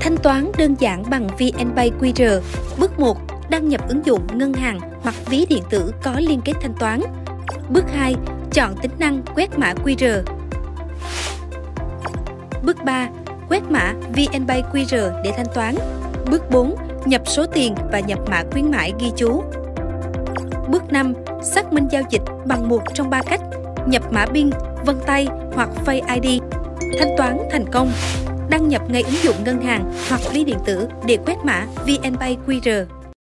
Thanh toán đơn giản bằng VNPay QR. Bước 1. Đăng nhập ứng dụng ngân hàng hoặc ví điện tử có liên kết thanh toán. Bước 2. Chọn tính năng quét mã QR. Bước 3. Quét mã VNPay QR để thanh toán. Bước 4. Nhập số tiền và nhập mã khuyến mãi ghi chú. Bước 5. Xác minh giao dịch bằng một trong 3 cách: nhập mã PIN, vân tay hoặc Face ID. Thanh toán thành công. Đăng nhập ngay ứng dụng ngân hàng hoặc ví điện tử để quét mã VNPay QR.